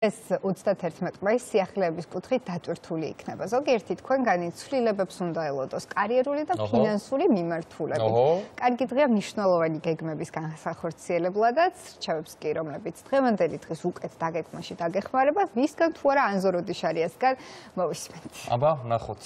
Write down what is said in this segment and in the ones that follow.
ეს 31 მაისს სიახლეების კუთხით დატვირთული იქნება. ზოგიერთი თქვენგანი ცვლილებებს უნდა ელოდოს კარიერული და ფინანსური მიმართულებით. კარგი დღეა მნიშვნელოვანი გეგმების განსახორციელებლადაც, რჩევებს კი, რომლებიც დღევანდელი დღის უკეთ დაგეგმაში დაგეხმარება, ვისგან თუ არა ანზოროდი შარიასგან მოვისმენთ. აბა, ნახოთ.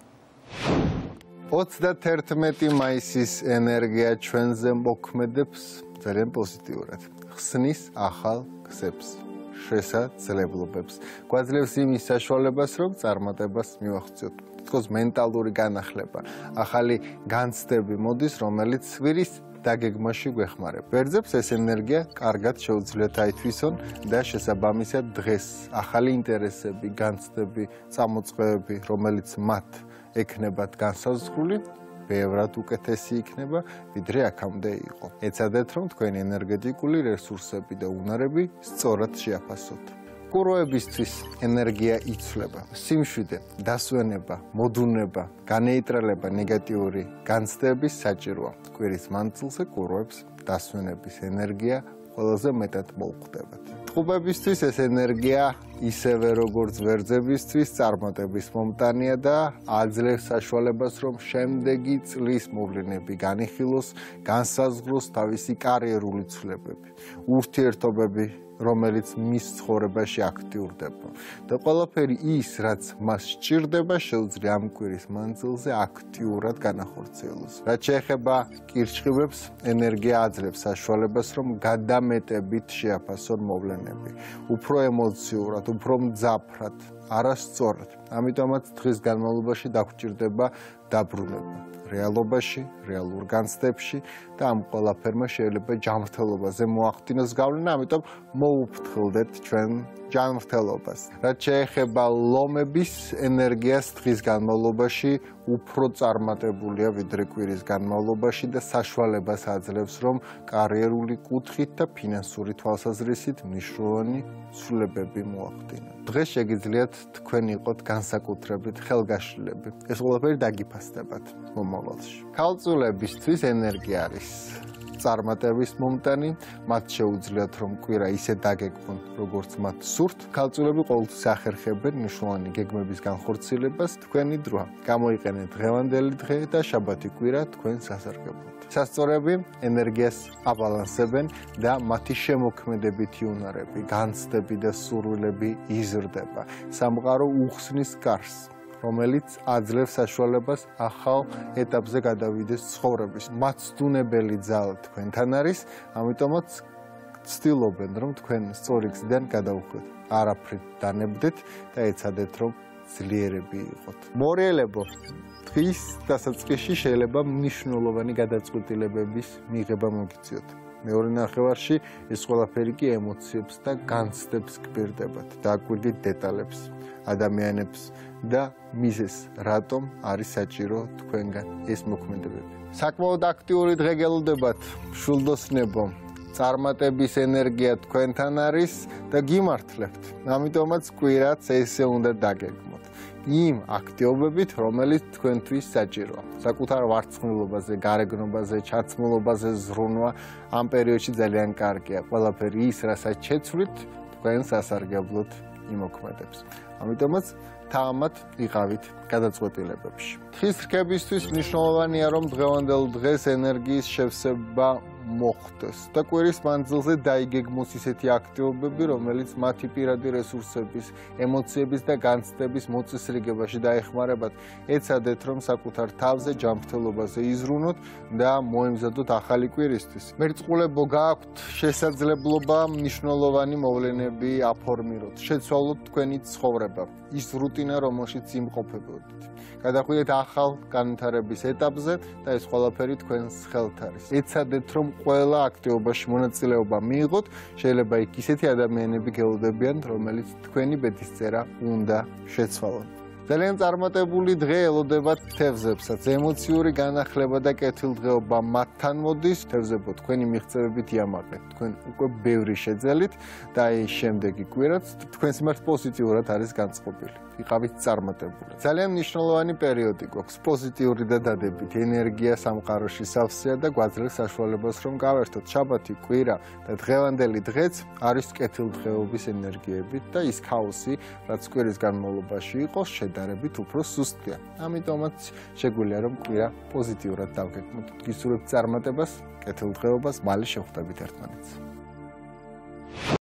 31 მაისის ენერგია ჩვენზე მოქმედებს ძალიან პოზიტიურად. ხსნის ახალ გზებს, შესაძლებლობებს. გვაძლევს იმის საშუალებას, რომ წარმატებას მივახციოთ. თითქოს მენტალური განახლება, ახალი განცდები მოდის, რომელიც ვირის დაგეგმაში გვეხმარება. ბერძებს ეს ენერგია კარგად შეუძლიათ აითვისონ და შესაბამისად დღეს ახალი ინტერესები, განცდები, წამოწყებები, რომელიც მათ ექნებათ განსაზღვრული, ბევრად უკეთესი იქნება, ვიდრე აქამდე იყო. ეცადეთ, რომ თქვენი ენერგეტიკული რესურსები და უნარები სწორად შეაფასოთ. კუროებისთვის ენერგია იცვლება, სიმშვიდე, დასვენება, მოდუნება, განეიტრალება ნეგატიური განცდები საჭიროა. კვირის მანძილზე კუროებს დასვენების ენერგია ყველაზე მეტად მოუხდებათ. ტყუპებისთვის ეს ენერგია ისევე როგორც ვერძებისთვის წარმატების მომტანია და აძლევს საშუალებას, რომ შემდეგი წლის მოვლენები განიხილოს, განსაზღვროს თავისი კარიერული ცვლილებები, ურთიერთობები, რომელიც მის ცხოვრებაში აქტიურდება და ყველაფერი ის, რაც მას სჭირდება, შეუძლია ამ კვირის მანძილზე აქტიურად განახორციელოს. რაც შეეხება კირჩხიბებს, ენერგია აძლევს საშუალებას, რომ გადამეტებით შეაფასონ მოვლენები, უფრო ემოციურად, უფრო მძაფრად, არასწორად. ამიტომაც დღის განმავლობაში დაგვჭირდება დაბრუნება რეალობაში, რეალურ განცდებში და ამ ყველაფერმა შეიძლება ჯანმრთელობაზე მოახდინოს გავლენა, ამიტომ მოუფრთხილდეთ ჩვენ ჯანმრთელობას. რაც შეეხება ლომების ენერგიას დღის განმავლობაში უფრო წარმატებულია ვიდრე კვირის განმავლობაში და საშუალებას აძლევს, რომ კარიერული კუთხით და ფინანსური თვალსაზრისით მნიშვნელოვანი ცვლილებები მოახდინონ. დღეს შეგიძლიათ თქვენ იყოთ განსაკუთრებით ხელგაშლილები. ეს ყველაფერი დაგიფასდებათ მომავალში. ქალწულებისთვის ენერგია არის წარმატების მომტანი, მათ შეუძლიათ რომ კვირა ისე დაგეგმონ, როგორც მათ სურთ. ქალწულები ყოველთვის ახერხებენ მნიშვნელოვანი გეგმების განხორციელებას, თქვენი დროა. გამოიყენეთ დღევანდელი დღე და შაბათი კვირა თქვენ სასარგებლოდ. სასწორები ენერგიას აბალანსებენ და მათი შემოქმედებითი უნარები, განცდები და სურვილები იზრდება. სამყარო უხსნის გარს, რომელიც აძლევს საშუალებას ახალ ეტაპზე გადავიდეს ცხოვრების. მაცდუნებელი ძალა თქვენთან არის, ამიტომაც ცდილობენ, რომ თქვენ სწორი გზიდან გადაუხვდეთ. არაფრით დანებდეთ და ეცადეთ, რომ ძლიერები იყოთ. მორიელებო, დღის დასაწყისში შეიძლება მნიშვნელოვანი გადაწყვეტილებების მიღება მოგიწიოთ. მეორე ნახევარში ეს ყველაფერი კი ემოციებს და განცდებს გბირდებათ. დააკვირდით დეტალებს, ადამიანებს და მიზეზს, რატომ არის საჭირო თქვენგან ეს მოქმედებები. საკმაოდ აქტიური დღე გელოდებათ, მშვილდოსნებო. წარმატების ენერგია თქვენთან არის და გიმართლებთ. ამიტომაც კვირაც ესე უნდა დაგეგმოთ. იმ აქტივობებით, რომელიც თქვენთვის საჭიროა. საკუთარ ვარცხნილობაზე, გარეგნობაზე, ჩაცმულობაზე ზრუნვა ამ პერიოდში ძალიან კარგია. ყველაფერი ის, რასაც შეცვლით, თქვენ სასარგებლოდ იმოქმედებს. ამიტომაც თამამად იყავით გადაწყვეტილებებში. დღის რქებისთვის მნიშვნელოვანია, რომ დღევანდელ დღეს ენერგიის შევსება მოხდეს და კვირის მანძილზე დაიგეგმოს ისეთი აქტივობები, რომელიც მათი პირადი რესურსების, ემოციების და განცდების მოწესრიგებაში დაეხმარებათ. ეცადეთ, რომ საკუთარ თავზე ჯანმრთელობაზე იზრუნოთ და მოემზადოთ ახალი კვირისთვის. მერწყულებო, გააქვთ შესაძლებლობა მნიშვნელოვანი მოვლენები აფორმიროთ, შეცვალოთ თქვენი ცხოვრება, ის რუტინა, რომელშიც იმყოფებოდით. გადახვიდეთ ახალ განვითარების ეტაპზე და ეს ყველაფერი თქვენს ხელთ არის. ეცადეთ, რომ ყველა აქტივობაში მონაწილეობა მიიღოთ, შეიძლება იქ ისეთი ადამიანები გელოდებიან, რომელიც თქვენი ბედისწერა უნდა შეცვალონ. ძალიან წარმატებული დღე ელოდებათ თევზებსაც. ემოციური განახლება და კეთილდღეობა მათთან მოდის. თევზებო, თქვენი მიღწევებით იამაყეთ. თქვენ უკვე ბევრი შეძელით და აი შემდეგი კვირაც თქვენს მიმართ პოზიტიურად არის განწყობილი. იყავით წარმატებული. ძალიან მნიშვნელოვანი პერიოდი გვაქვს. პოზიტიური და დადებითი ენერგია სამყაროში სავსეა და გვაძლევს საშუალებას რომ გავერთოთ შაბათი, კვირა და დღევანდელი დღეც არის კეთილდღეობის ენერგიებით და ის ქაოსი, რაც კვირის განმავლობაში იყოს, შედარებით უფრო სუსტია. ამიტომაც შეგვიძლია რომ კვირა პოზიტიურად დავგეგმოთ. გისურვებთ წარმატებას, კეთილდღეობას, მალე შევხვდებით ერთმანეთს.